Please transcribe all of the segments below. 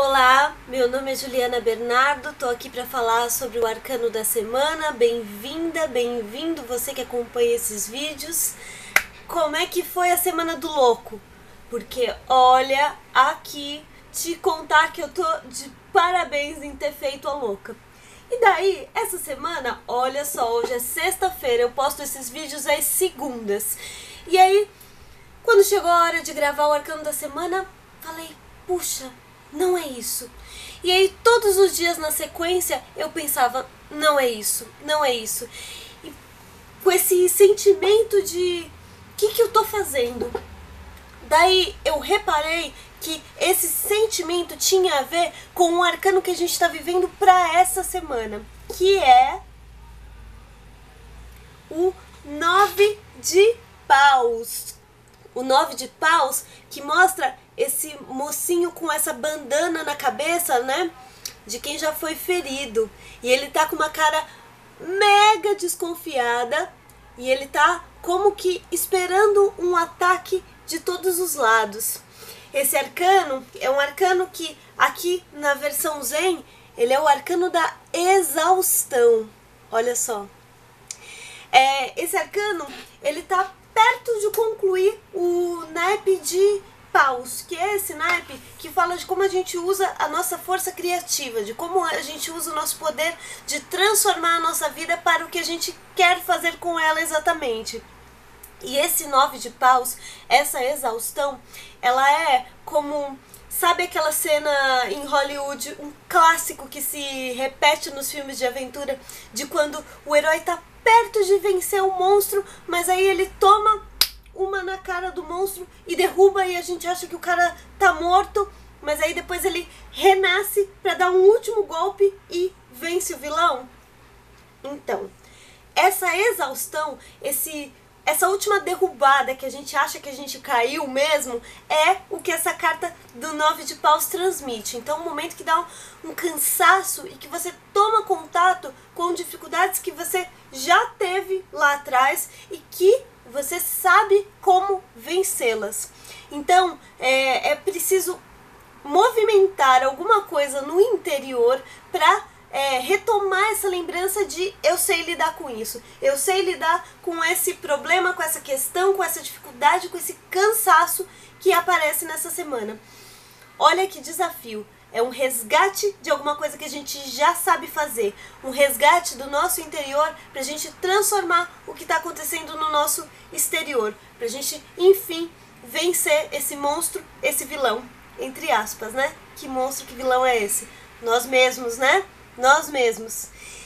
Olá, meu nome é Juliana Bernardo, tô aqui para falar sobre o arcano da semana. Bem-vinda, bem-vindo você que acompanha esses vídeos. Como é que foi a semana do louco? Porque olha, aqui te contar que eu tô de parabéns em ter feito a louca. E daí, essa semana, olha só, hoje é sexta-feira, eu posto esses vídeos às segundas. E aí, quando chegou a hora de gravar o arcano da semana, falei, puxa, não é isso. E aí todos os dias na sequência eu pensava, não é isso, não é isso. E com esse sentimento de, o que eu tô fazendo? Daí eu reparei que esse sentimento tinha a ver com o arcano que a gente está vivendo para essa semana, que é o 9 de paus. O 9 de paus que mostra esse mocinho com essa bandana na cabeça, né? De quem já foi ferido. E ele tá com uma cara mega desconfiada. E ele tá como que esperando um ataque de todos os lados. Esse arcano é um arcano que aqui na versão Zen, ele é o arcano da exaustão. Olha só. Esse arcano, ele tá perto de concluir o naipe de paus, que é esse naipe que fala de como a gente usa a nossa força criativa, de como a gente usa o nosso poder de transformar a nossa vida para o que a gente quer fazer com ela exatamente. E esse 9 de paus, essa exaustão, ela é como, sabe aquela cena em Hollywood, um clássico que se repete nos filmes de aventura, de quando o herói tá perto de vencer o monstro, mas aí ele toma uma na cara do monstro e derruba e a gente acha que o cara tá morto, mas aí depois ele renasce pra dar um último golpe e vence o vilão. Então, essa exaustão, essa última derrubada que a gente acha que a gente caiu mesmo, é o que essa carta do 9 de paus transmite. Então, um momento que dá um cansaço e que você toma contato com dificuldades que você já teve lá atrás e que você sabe como vencê-las. Então, é preciso movimentar alguma coisa no interior para retomar essa lembrança de eu sei lidar com isso, eu sei lidar com esse problema, com essa questão, com essa dificuldade, com esse cansaço que aparece nessa semana. Olha que desafio, é um resgate de alguma coisa que a gente já sabe fazer, um resgate do nosso interior para a gente transformar o que está acontecendo no nosso exterior, para a gente, enfim, vencer esse monstro, esse vilão, entre aspas, né? Que monstro, que vilão é esse? Nós mesmos, né? Nós mesmos.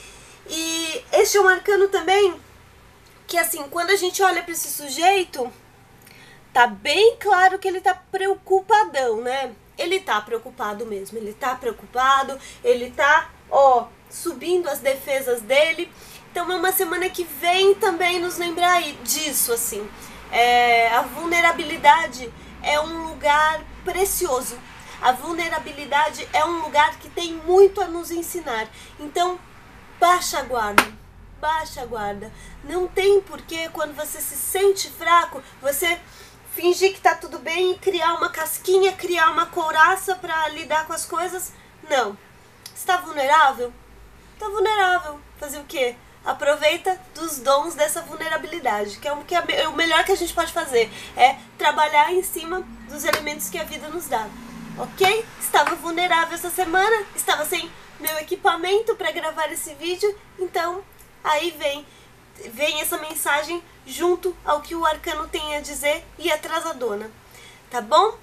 E este é um arcano também que, assim, quando a gente olha para esse sujeito, tá bem claro que ele tá preocupadão, né? Ele tá preocupado mesmo, ele tá preocupado, ele tá, ó, subindo as defesas dele. Então é uma semana que vem também nos lembrar disso, assim. A vulnerabilidade é um lugar precioso. A vulnerabilidade é um lugar que tem muito a nos ensinar. Então, baixa a guarda. Baixa a guarda. Não tem porquê, quando você se sente fraco, você fingir que tá tudo bem e criar uma casquinha, criar uma couraça pra lidar com as coisas. Não. Está vulnerável? Tá vulnerável. Fazer o quê? Aproveita dos dons dessa vulnerabilidade, que é o melhor que a gente pode fazer. É trabalhar em cima dos elementos que a vida nos dá. Ok? Estava vulnerável essa semana, estava sem meu equipamento para gravar esse vídeo, então aí vem essa mensagem junto ao que o arcano tem a dizer e atrasadona, tá bom?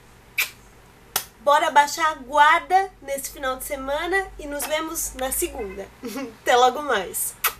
Bora baixar a guarda nesse final de semana e nos vemos na segunda. Até logo mais!